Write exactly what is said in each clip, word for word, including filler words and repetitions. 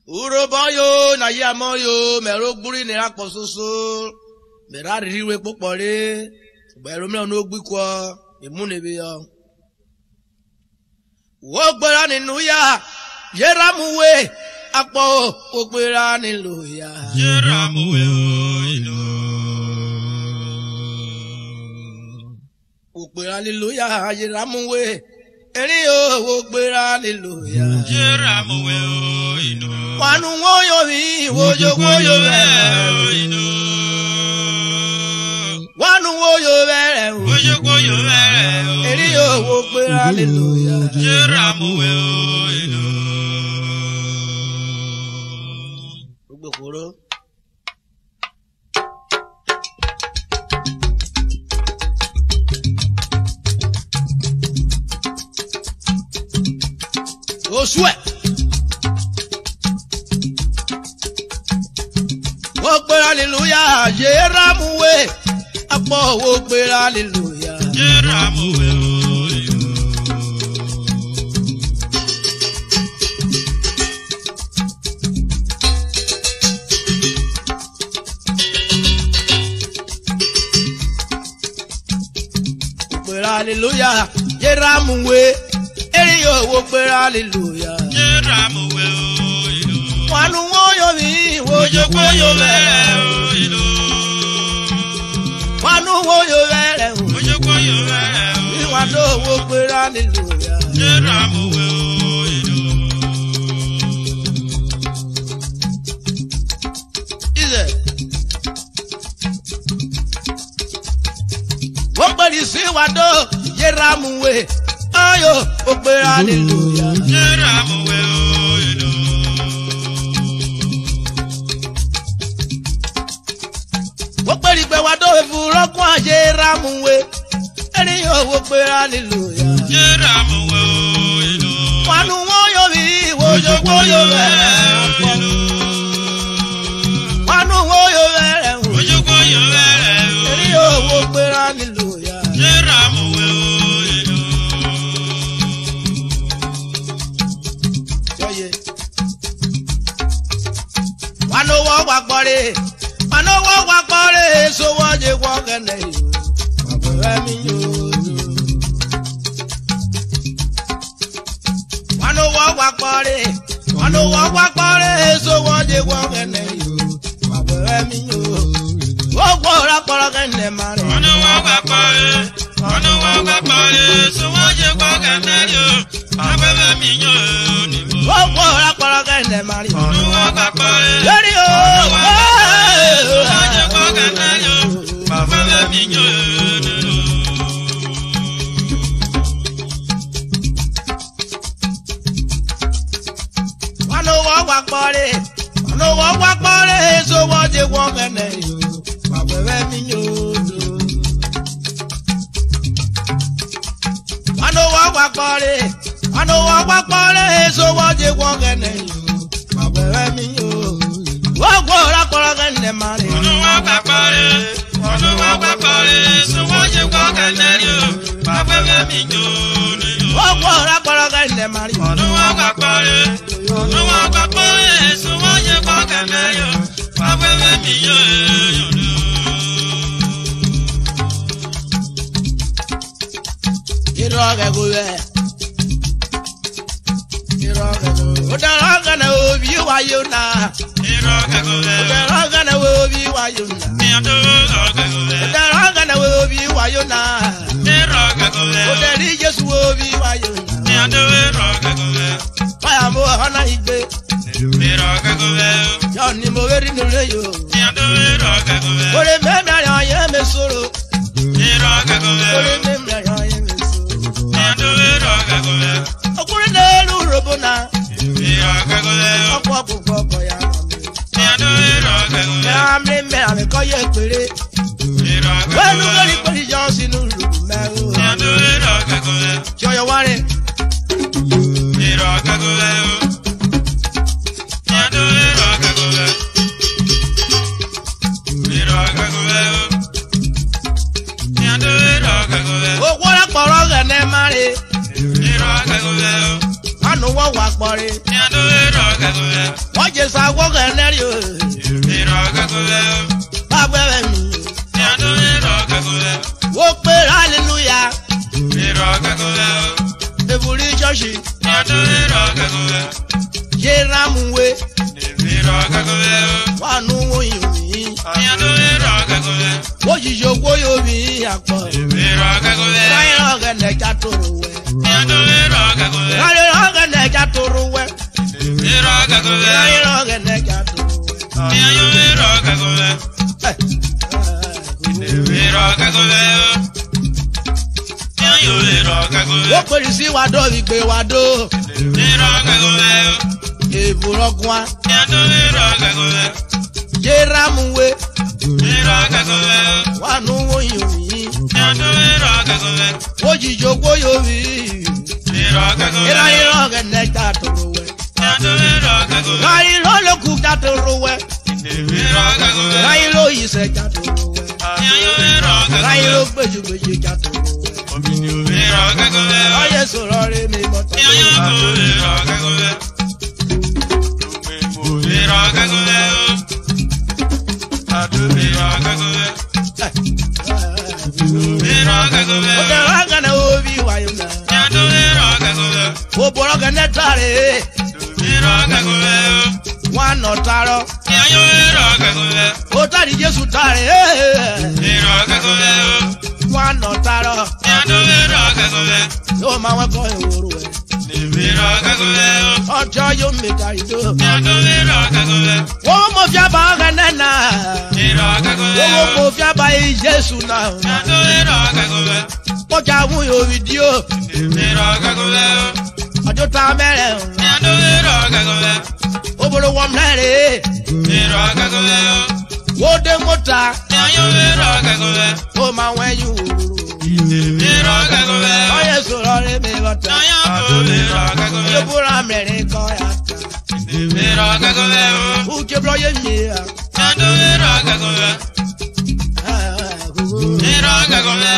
Uroboyo na yamoyo mero gburi ni rapo soso mera riwe popore gbero mi onu ogbikwo imunebe yo wo gbera ninu ya yeramuwe apo ogbera nilu ya yeramuwe o ilo ogbera nilu ya yeramuwe eri o ogbera nilu ya yeramuwe o ilo wanu woyo mi wojo woyo be ilo wanu woyo be wojo woyo be eri o ogbera nilu ya yeramuwe o ilo ogbokoro Osue wo pe hallelujah yeramuwe apo wo pe hallelujah yeramuwe o ilo pe hallelujah yeramuwe eri yo wo pe hallelujah yeramuwe o ilo wanu woyo mi wojo woyo be o ilo wanu woyo be wojo woyo be wanu wo pe hallelujah yeramuwe o ilo ize wo pe di si wado yeramuwe ayo wo pe hallelujah yeramuwe o ilo wo pe ri pe wado efuro kun ayeramuwe eri yo wo pe hallelujah yeramuwe o ilo wanu woyo mi wojo woyo be wanu woyo be wojo woyo be eri yo wo pe hallelujah yeramuwe o ilo yoye wanu wo wa gbore wanu wo wa gbore so wo je wo gene yo abere mi yo wanu wo wa gbore wanu wo wa gbore so wo je wo gene yo abere mi yo wo gbora gbora gene mare wanu wa wa pare wanu wa wa pare so wa je ko ganario abebe mi yo ni mo wo gbora gbora gene mare wanu wa wa pare lórí o so wa je ko ganario abebe mi yo ni mo wanu wo wa gbore wanu wo wa gbore so wo je wo gene yo abere mi yo wanu wo wa gbore wanu wo wa gbore so wo je wo gene yo abere mi yo wo gbora gbora gene mare wanu wa wa pare wanu wa wa pare so wa je ko ganario abebe mi yo ni mo wo gbora gbora gene mare wanu wa wa pare wanu wa wa pare so wa je ko ganario abebe mi yo ni iroge gowe iroge gowe odaraga na obi wa yona iro kagole odaraga na obi wa yona mi ando kagole odaraga na obi wa yona iro kagole odari Jesu obi wa yona mi ando iro kagole baya mo hana igbe iro kagole yo ni mo weri no le yo mi ando iro kagole ore me me ya ye me soro iro kagole ore me me ya ye me soro mi ando iro kagole okure na lu robona iro kagole opo opo opo ya mi ando iro kagole ya me me ame ko ye pere iro wenu kagole gori pere jo sinu lu me o mi ando iro kagole jo yo ware iro kagole mi ando iro kagole iro kagole mi ando iro kagole o wora poro gene mare iro kagole anu wo wa pore mi ando iro kagole wo Oje sago generio. Mira kakule. Agbere mi. Yando mira kakule. Wo pe hallelujah. Mira kakule. Ebuli church. Yando mira kakule. Yeramuwe. Mira kakule. Wanu oyin. Yando mira kakule. Oji jogo yo bi apo. Mira kakule. Rayo gene jatorowe. Yando mira kakule. Rayo gene jatorowe. Mira kakule. Rayo gene jatorowe. Yando mira kakule. Mira kakule. Yando mira kakule. Wo polisi wa do igbe wa do. Mira kakule. Eburogwa. Yando mira kakule. Yeramuwe. Mira kakule. Wanu oyin. Yando mira kakule. Oji jogo yo bi. Mira kakule. Rayo gene jatorowe. Yando mira kakule. Rayo lo ku jatorowe. Mira kakule. Rayo ise jatorowe. Yando mira kakule. Rayo gbeju gbeju jatorowe. Mira kakule. Oye sọ̀rọ̀ re mi moto. Yando mira kakule. Mira kakule. Mira kakule. Mira kakule. O te ranga na obi wa yo na. Yando mira kakule. O boro ga ne tare. Mira kakule. Wa no taro. Yando mira kakule. O tari Jesu tare. Mira kakule. Wa no taro. Yando mira kakule. Yo ma wa ko eworu e. Mira kakule. Ojo yo me ka ido. Yando mira kakule. Wo mo fi aba ga na na. Mira kakule. Wo mo fi aba i Jesu na. Yando mira kakule. Mo ja mu yo video. Mira kakule. Ojo ta mere. Yando mira kakule. O boro wo mlere. Mira kakule. Wo de mota. Yando mira kakule. O ma wen you. Mira kakule. Oye sọ̀rọ̀ re mi moto. Yando mira kakule. Yo bora mere ko ya. Mira kakule. U ke bro ye mi ya. Yando mira kakule. Mira kakule.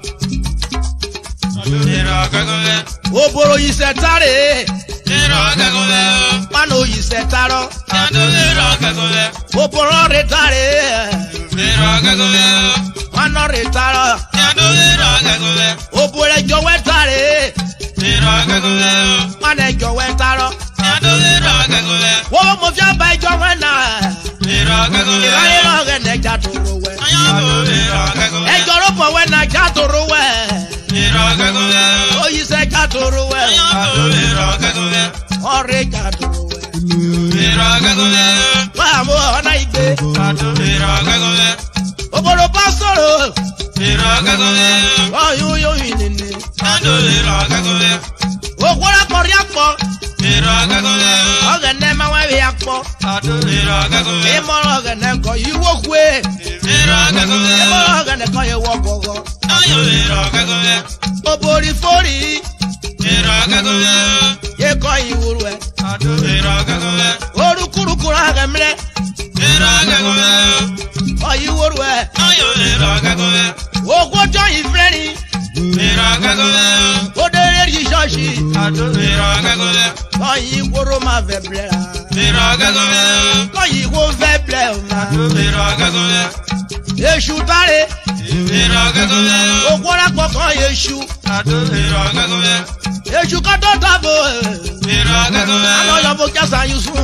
Mira kakule. O boro yi se tare. Mira kakule. Mano yi se taro. Yando mira kakule. O boro re tare. Mira kakule. Mano re taro. Yando mira kakule. O boro jo we tare. Mira kakule. Mane jo we taro. Yando mira kakule. Wo mo fi aba jo we na. Mira kakule. Iraye ro ge ne ja toro we. Yando mira kakule. E jo ro po we na ja toro we. Mira kakule. O yi se ja toro we. Yando mira kakule. O re ja toro we. Mira kakule. Wa mo ona igbe. Mira kakule. O boro pasoro. Mira kakule. O yo yo ni. Yando mira kakule. O kwara kori apo. Mira kakule. O ge ne ma we bi apo. Mira kakule. E mo ro ge ne ko yi wo kwe. Mira kakule. E mo ro ge ne ko ye wo gogo. Yando mira kakule. O bori fori. Mira kakule. Ye ko yi wuru e. Mira kakule. Oru kuru kuru ge mle. Mira kakule. O yi wuru e. Yando mira kakule. O gwo jo yi freni. Mira kakule. O de re yi shoshi. Mira kakule. O yi wuru ma ve ble. Mira kakule. O yi wo ve ble ma. Mira kakule. Esu tare. Mira kakule. O kwara koko yesu. Mira kakule. Esu ka to tabo. Mira kakule. Ano yo bo jasa yusu.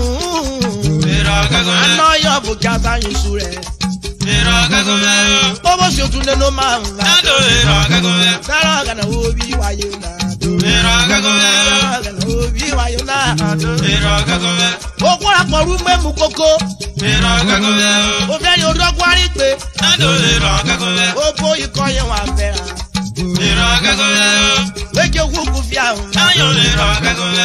Mira kakule. Ano yo bo jasa yusu re. Mira kakule. O bo si otun le no ma. Yando mira kakule. Tara ga na obi wa yo na. Mira kakule. Tara ga na obi wa yo na. Mira kakule. O kwara poru memu koko. Mira kakule. O fe yo do kwari pe. Yando mira kakule. O bo iko yen wa fe ra. Mira kakule. Weje wu ku fi ahun. Yando mira kakule.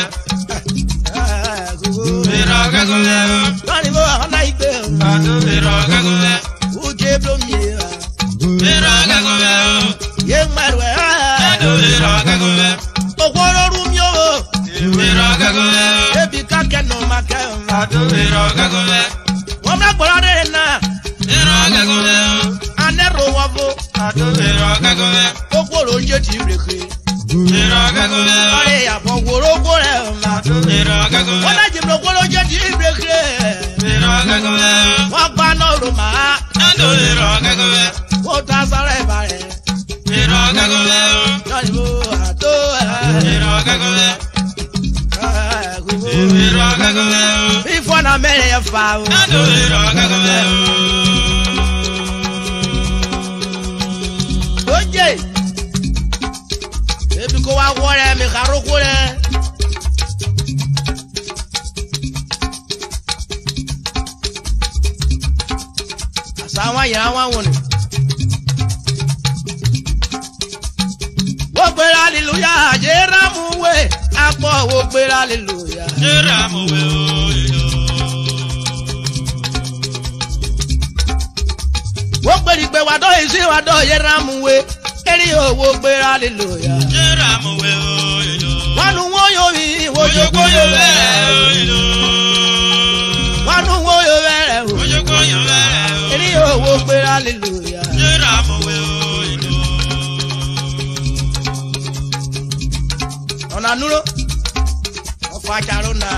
Mira kakule. Tani bo ona igbe. Mira kakule. O je blo mi ra. Mira kakule. Ye marwe. Yando mira kakule. O kworo ru mi o. Mira kakule. Ebi ka ke no ma ke. Mira kakule. Wọ́n bá gbọ́dọ̀ dé náà. Mira kakule. Anẹ́rù wọ́n fún. Mira kakule. Ó kúrò oúnjẹ tí ìrèké. Mira kakule. Ọ̀rẹ́ ìyàbọ̀ wòrógbó rẹ̀ ọ̀ma. Mira kakule. Wọ́n dájú ìbò kúrò oúnjẹ tí ìrèké. ló máa. Nando èrò gẹ́gẹ́. Wọ́n ta sọ́rọ̀ ìbá rẹ̀. Èrò gẹ́gẹ́. Lọ́ọ̀dì bó àtó ẹ̀. Èrò gẹ́gẹ́. Èrò gẹ́gẹ́. Bífọ̀ náà mẹ́rin yẹn fa o. Nando èrò gẹ́gẹ́. Oye, ebi kò wá wọ́ rẹ̀ mi kàrókò rẹ̀. Àwọn yẹn àwọn wọ̀nì. Wọ́n gbéra lílùyà Jérámùwé apọ̀ wọ́n gbéra lílùyà. Jérámùwé òyìnbó. Wọ́n gbéri pé wàdọ́ ìsí wàdọ́ Jérámùwé eré owó gbéra lílùyà. Jérámùwé òyìnbó. Wọ́n nu wọ́n yóò rí wọ́jọ́gbóyò bẹ̀rẹ̀ òyìnbó. Wọ́n nu wọ́n yóò bẹ̀rẹ̀ o. Wọ́jọ́gbóyò bẹ̀rẹ̀ o. Eré owó gbéra lílùyà. Jérámùwé òyìnbó. Ọ̀nà núró ọ̀fọ̀ àjàrò náà.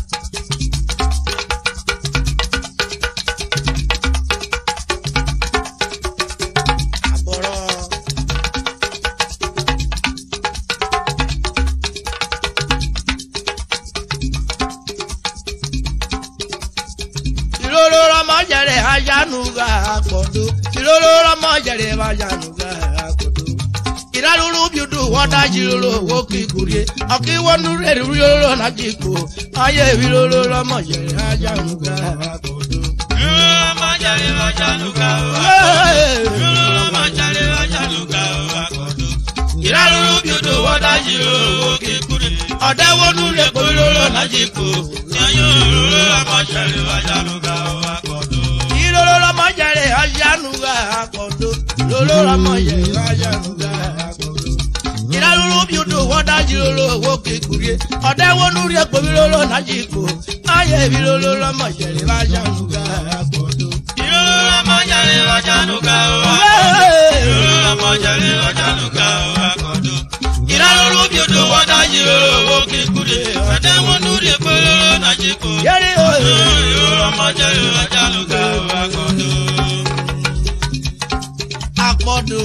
Ayanuga akodo, ilolo ramo jere ayanuga akodo. Iralulu biudu wada jilolo woki kurie, aki wonu reri ilolo na jiko. Aye ilolo ramo jere ayanuga akodo. Ilolo ramo jere ayanuga Ilolo ramo jere ayanuga akodo. Iralulu biudu wada jilolo woki kurie, ode wonu reri ilolo na jiko. Aye ilolo ramo jere ayanuga akodo. Lolo mojere ayanuga akodo. Lolo mojere ayanuga akodo. Ira lulu biudu woda jilolo woke kurie. Ode wonu ri epo mi lolo na jiko. Aye bi lolo mojere ayanuga akodo. Lolo mojere ayanuga Lolo mojere ayanuga akodo. Ira lulu biudu woda jilolo woke kurie. Ode wonu ri epo lolo na jiko. Yeri o. Lolo mojere ayanuga akodo. Akodo.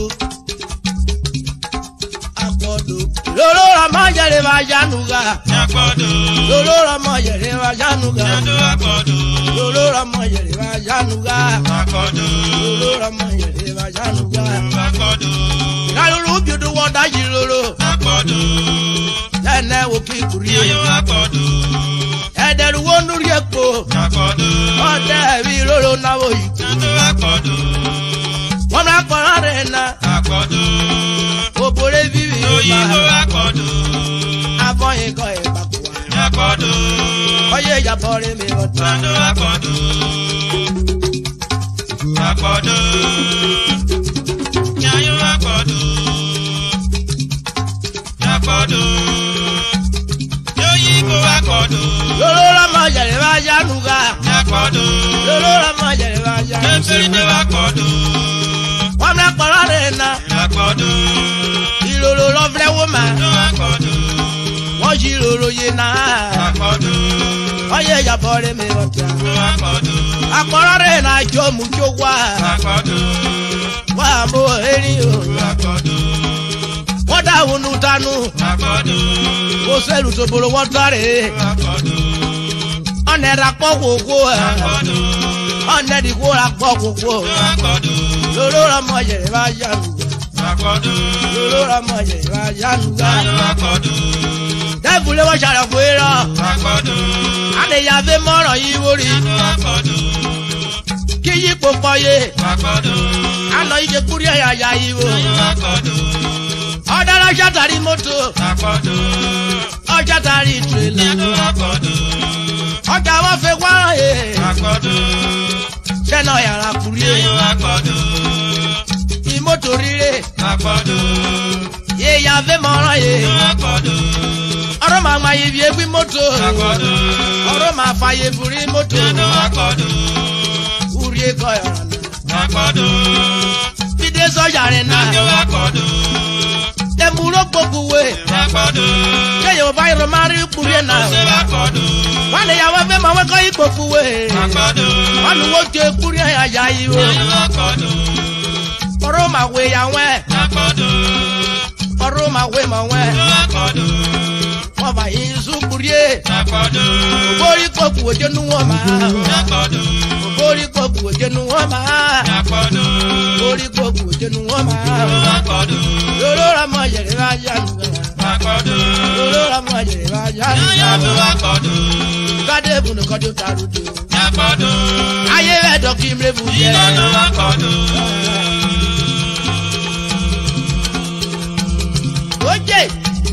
Akodo. Lolo mojere ayanuga. Akodo. Lolo mojere ayanuga. Akodo. Lolo mojere ayanuga. Akodo. Lolo mojere ayanuga. Akodo. Lalo biudu woda jilolo. Akodo. Ene wo kikurie. Ayo akodo. Ederu wonu ri epo. Akodo. Ode wi lolo na wo yi. Akodo. Wọ́n máa kọ́ra rẹ̀ na. Akodo. Òbòrè bíbí yóò bá. Oyinbo akodo. Abọ́yin kọ́ ẹ̀ bá kú wa. Akodo. Ọyẹ ìyàbọ̀ rẹ̀ mi wọ́n ta. Nando akodo. Akodo. Nyayo akodo. Akodo. Oyinbo akodo. Lolo lọ́mọ jẹ̀rẹ̀ bá yánu ga. Akodo. Lolo lọ́mọ jẹ̀rẹ̀ bá yánu ga. Kẹ́sìrìndé akodo. Wọ́n máa kọ́ra rẹ̀ na. Akodo. Ìlòlò lọ́fẹ́ wó ma. Akodo. Wọ́n yí ìlòlò yé na. Akodo. Ọyẹ ìyàbọ̀ rẹ̀ mi wọ́n ta. Akodo. Akọ́ra rẹ̀ na jọ mú jó wá. Akodo. Wà á mú erin o. Akodo. Wọ́n dáhùn nù tánú. Akodo. Kò sẹ́lù tó bolo wọ́n tọ́rẹ̀. Akodo. Ọ̀nà ẹ̀rà pọ̀ kókó ẹ̀. Akodo. Ọ̀nà ẹ̀dìkó ra pọ̀ kókó. Akodo. Lolo lọ́mọ jẹ̀rẹ̀ bá yánu ga. Akodo. Lolo lọ́mọ jẹ̀rẹ̀ bá yánu ga. Akodo. Dẹ́kun lé wọ́n ṣàlàkó irọ́. Akodo. Àlèyàfẹ́ mọ́rọ̀ yìí wórí. Akodo. Kí yípo pọ̀yé. Akodo. Àná ike kúrí ẹ̀yà ya yìí wò. Akodo. Ọ̀dọ́rọ̀ ṣàtàrí mọ́tò. Akodo. Ọ̀ṣàtàrí tìrẹ̀là. Akodo. Ọjà wọn fẹ́ wá ẹ̀. Akodo. Ṣẹ́nà yàrá kúrí ẹ̀. Akodo. Ìmọ́tò rírè. Akodo. Yéyàfẹ́ mọ́rọ̀ yé. Akodo. Ọ̀rọ̀ màá ma yẹ bí egbí mọ́tò. Akodo. Ọ̀rọ̀ màá fa yẹ fúrí mọ́tò. Akodo. Kúrí ẹ̀kọ́ yàrá náà. Akodo. Fídé sọ́jà rẹ̀ náà. Akodo. Ẹ̀mú wúlò gbogbo wẹ̀. kéèyàn bá yọrọ máa rí kúrú yẹn náà. wọ́n lè yàwó fẹ́ máa wẹ́kọ̀ yìí gbogbo wẹ̀. wọ́n lù wọ́n jẹ kúrú yẹn àyà yìí o. ọ̀rọ̀ máa wẹ̀ yà wẹ́. ọ̀rọ̀ máa wẹ̀ máa wẹ́. wọ́n bá yín sùn kúrú yẹ. ògbórí gbogbo òjò nu wọ́n máa. ògbórí gbogbo òjò nu wọ́n máa. ògbórí gbogbo òjò nu wọ́n máa. lóró ra mọ yẹrẹ bá yà lù wá. lóró ra mọ yẹrẹ bá yà lù wá. kádé bùnú kọjú taru dé o. ayé rẹ̀ dọ̀kí mìíràn yẹ. ó jẹ́.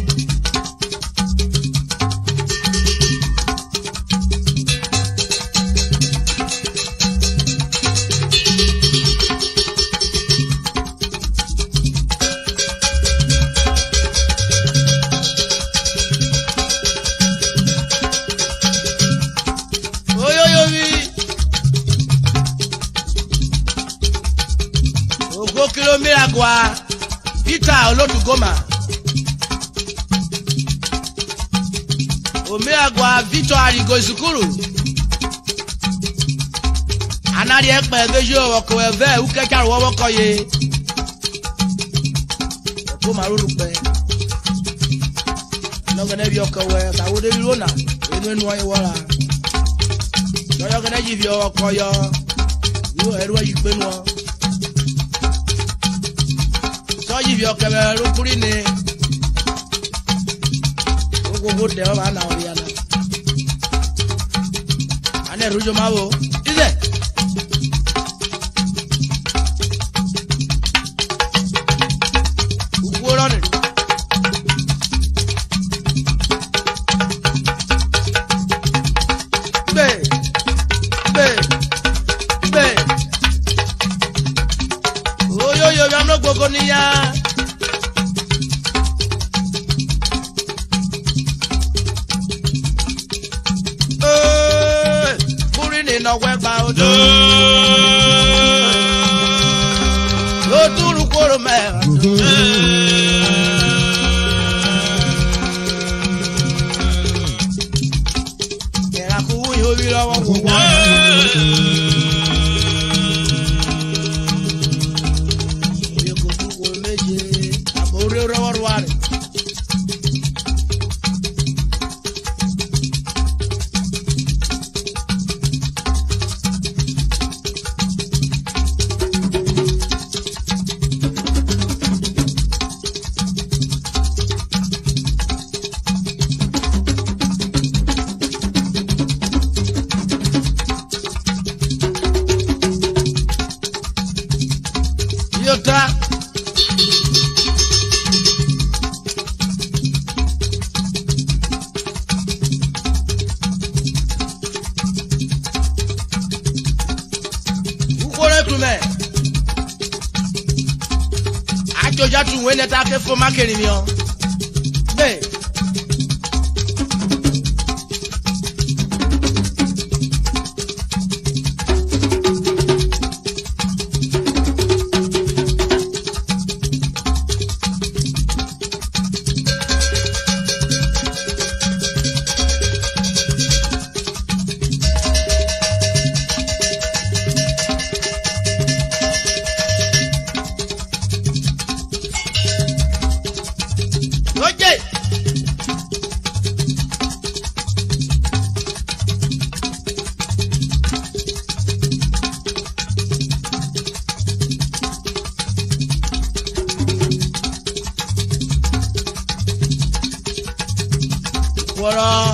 Miragua Peter Olodugoma Omiragua Victor Arigo Isukuru Anari ekpe bejo oko eve uke karu owo koye ko maruru pe no gane bi oko we ka wo de rona enu enu ayi wala yo yo gane ji bi oko yo yo eru ayi pe nu yìí fi ọkẹ bẹ̀rẹ̀ lókùnrin ni gbogbo dẹ̀ ọ́ bá nà ọ́ yàrá àná ìrújọ máa wò ìdẹ̀. Gbogbo rọ́ọ̀nì. gbé gbé gbé oyoyo bí amúlò gbogbo níyà. Lọ́wọ́ gba odò. Yóò túrú kóró mẹ́rin. Ìràkú yóò rí lọ́wọ́ kò wá. Oyè kò tún kò méje. Àbò orí rọ́wọ́ rọ́ rẹ̀. Ajoja tún wé nẹ́ta ké fún mákèrè mi ọ́. Bẹ́ẹ̀. Wọ́rọ́.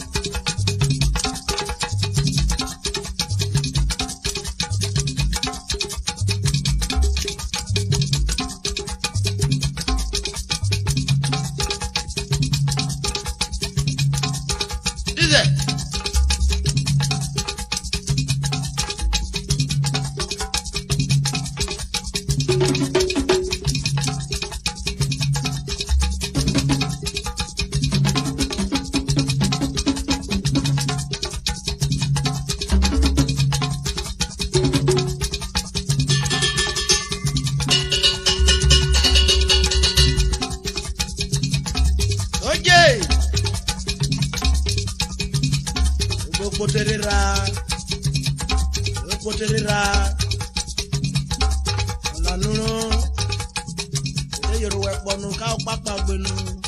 Dísẹ̀. poterera la nuro de yoruwe ponu ka o papa gbenu